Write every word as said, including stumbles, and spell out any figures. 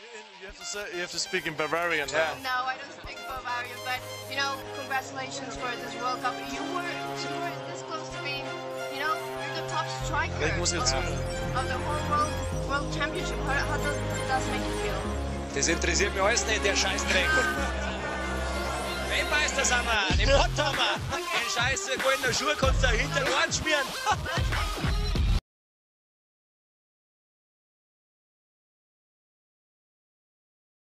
You have to say, you have to speak in Bavarian. Yeah. No, I don't speak Bavarian, but you know, congratulations for this World Cup. You were, you were this close to being, you know, you're the top striker Ich muss jetzt of, of the whole World, World Championship. How, how does that make you feel? Das interessiert mich alles nicht, der Scheißdreck. Weltmeister sind wir, den Pott haben wir. Den scheiß goldenen Schuh kannst du hinter den Ohren schmieren.